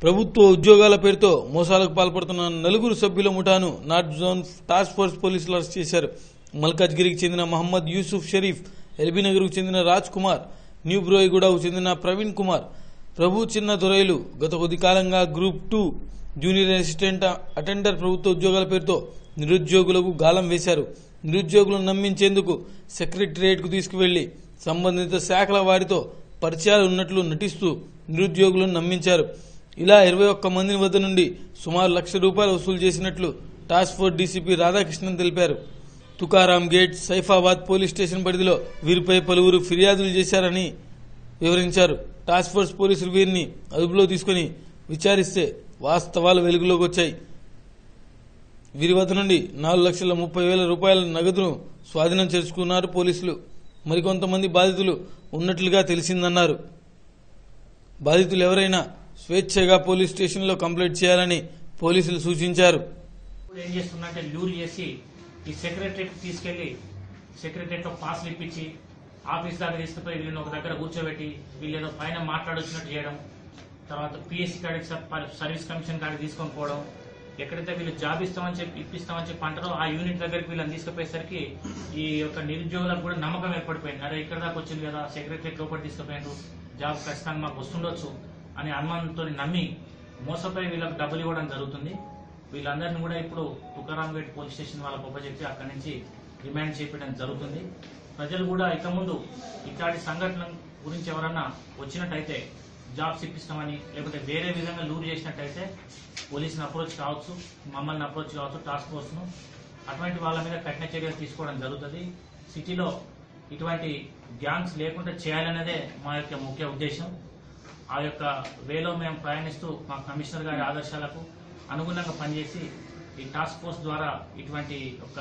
ప్రభుత్వ ఉద్యోగాల పేరుతో మోసాలకు పాల్పడుతున్న నలుగురు సభ్యుల ముఠాను నార్త్ జోన్ టాస్క్ ఫోర్స్ పోలీసులు అరెస్ట్ చేశారు. మల్కాజ్గిరికి చెందిన మహమ్మద్ యూసుఫ్ షరీఫ్, ఎల్బీనగర్కు చెందిన రాజ్ కుమార్, న్యూ బ్రోయిగూడకు చెందిన ప్రవీణ్ కుమార్, ప్రభు చిన్న దొరైలు గత కొద్ది కాలంగా గ్రూప్ 2 జూనియర్ అసిస్టెంట్ అటెండర్ ప్రభుత్వ ఉద్యోగాల పేరుతో నిరుద్యోగులకు గాలం వేశారు. నిరుద్యోగులను నమ్మించేందుకు సెక్రటరియట్కు తీసుకువెళ్లి సంబంధిత శాఖల వారితో పరిచయాలు ఉన్నట్లు నటిస్తూ నిరుద్యోగులను నమ్మించారు. ఇలా 21 మంది వద్ద నుండి సుమారు ₹1,00,000 వసూలు చేసినట్లు టాస్క్ ఫోర్స్ డీసీపీ రాధాకృష్ణన్ తెలిపారు. Tukaram gate, Saifabad police station పరిధిలో వీరిపై పలువురు ఫిర్యాదులు చేశారని వివరించారు. టాస్క్ ఫోర్స్ పోలీసులు వీరిని అదుపులో తీసుకుని విచారిస్తే వాస్తవాలు వెలుగులోకి వచ్చాయి. వీరి వద్ద నుండి ₹4,30,000 నగదును స్వాధీనం చేసుకున్నారు పోలీసులు. మరికొంతమంది బాధితులు ఉన్నట్లుగా తెలిసిందన్నారు. బాధితులు ఎవరైనా స్వేచ్ఛగా పోలీస్ స్టేషన్లో కంప్లైంట్ చేయాలని పోలీసులు సూచించారు. ఏం చేస్తున్నట్టే లూర్ చేసి ఈ సెక్రటరీకి తీసుకెళ్లి సెక్రటరీతో పాస్లు ఇప్పించి ఆఫీస్ దాకా తీసుకుపోయి వీళ్ళని ఒక దగ్గర కూర్చోబెట్టి వీళ్ళు ఏదో పైన మాట్లాడొచ్చినట్టు చేయడం, తర్వాత పిఎస్సీ కాడికి సర్వీస్ కమిషన్ కాడికి తీసుకొని పోవడం, ఎక్కడైతే వీళ్ళు జాబ్ ఇప్పిస్తామని చెప్పి అంటారో ఆ యూనిట్ దగ్గరికి వీళ్ళని తీసుకుపోయేసరికి ఈ యొక్క నిరుద్యోగులకు కూడా నమ్మకం ఏర్పడిపోయింది. అరే ఇక్కడ దాకా వచ్చింది కదా, సెక్రటరీ లోపలి తీసుకుపోయారు, జాబ్ ఖచ్చితంగా మాకు వస్తుండొచ్చు అనే అనుమానంతో నమ్మి మోసపోయి వీళ్ళకి డబ్బులు ఇవ్వడం జరుగుతుంది. వీళ్ళందరినీ కూడా ఇప్పుడు తుకారాంపేట పోలీస్ స్టేషన్ వాళ్ళకు ఉపజెప్పి అక్కడి నుంచి రిమాండ్ చేయించడం జరుగుతుంది. ప్రజలు కూడా ఇక ముందు ఇట్లాంటి సంఘటనల గురించి ఎవరన్నా వచ్చినట్టయితే జాబ్స్ ఇప్పిస్తామని లేకపోతే వేరే విధంగా లూర్ చేసినట్టయితే పోలీసుని అప్రోచ్ కావచ్చు, మమ్మల్ని అప్రోచ్ కావచ్చు, టాస్క్ ఫోర్స్ను. అటువంటి వాళ్ళ మీద కఠిన చర్యలు తీసుకోవడం జరుగుతుంది. సిటీలో ఇటువంటి గ్యాంగ్స్ లేకుండా చేయాలనేదే మా యొక్క ముఖ్య ఉద్దేశం. ఆ యొక్క వేలో మేము ప్రయాణిస్తూ మా కమిషనర్ గారి ఆదేశాలకు అనుగుణంగా పనిచేసి ఈ టాస్క్ ఫోర్స్ ద్వారా ఇటువంటి ఒక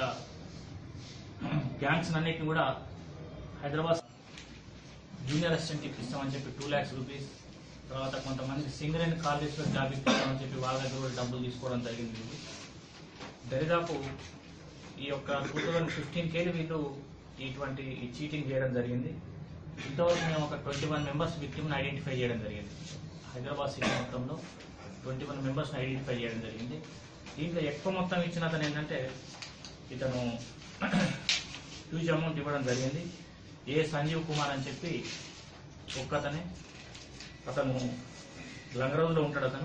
గ్యాంగ్స్ అన్నిటిని కూడా హైదరాబాద్ జూనియర్ అసిస్టెంట్ ఇప్పిస్తామని చెప్పి ₹2,00,000, తర్వాత కొంతమంది సింగరేణి కాలేజ్లో జాబ్ ఇప్పిస్తామని చెప్పి వాళ్ళ దగ్గర కూడా డబ్బులు తీసుకోవడం జరిగింది. దరిదాపు ఈ యొక్క 2015 వీళ్ళు ఇటువంటి చీటింగ్ చేయడం జరిగింది. ఇంతవరకు మేము ఒక 21 మెంబర్స్ విక్టిమ్ని ఐడెంటిఫై చేయడం జరిగింది. హైదరాబాద్ సిటీ మొత్తంలో 21 మెంబర్స్ని ఐడెంటిఫై చేయడం జరిగింది. దీంట్లో ఎక్కువ మొత్తం ఇచ్చిన అతను ఏంటంటే ఇతను హ్యూజ్ అమౌంట్ ఇవ్వడం జరిగింది. సంజీవ్ కుమార్ అని చెప్పి ఒక్కతనే, అతను లంగరౌల్లో ఉంటాడు. అతను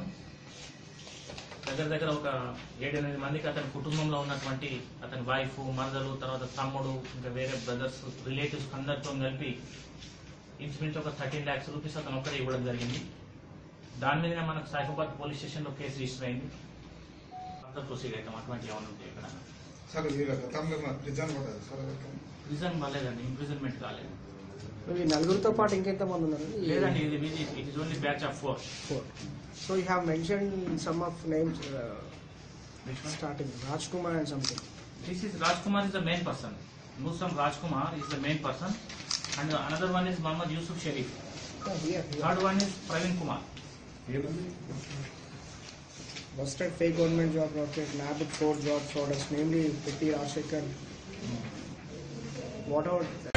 దగ్గర ఒక 7-8 మందికి అతని కుటుంబంలో ఉన్నటువంటి అతని వైఫ్, మరదలు, తర్వాత తమ్ముడు, ఇంకా వేరే బ్రదర్స్, రిలేటివ్స్ అందరితో కలిపి ఇంచుమించు ఒక ₹13 lakhs అతను ఒక్కడే ఇవ్వడం జరిగింది. దాని మీదనే మనకు సైఫాబాద్ పోలీస్ స్టేషన్లో కేసు రిజిస్టర్ అయింది. అంతా ప్రొసీడ్ అవుతాం. అటువంటి ఏమైనా ఉంటాయి ఇక్కడ రిజన్ కాలేదండి, ఇంప్రిజన్మెంట్ కాలేదు. నలుగురితో పాటు ఇంకెంత మంది ఉన్నారు? లేదండి, it is only batch of 4. So you have mentioned some of names starting Rajkumar and something. This is Rajkumar is the main person. Musam Rajkumar is the main person, and another one is Muhammad Yusuf Sharif. Here. Third one is Praveen Kumar. Busted fake government job rocket, nabbed 4 job frauders, namely Pitti Rashekar. What about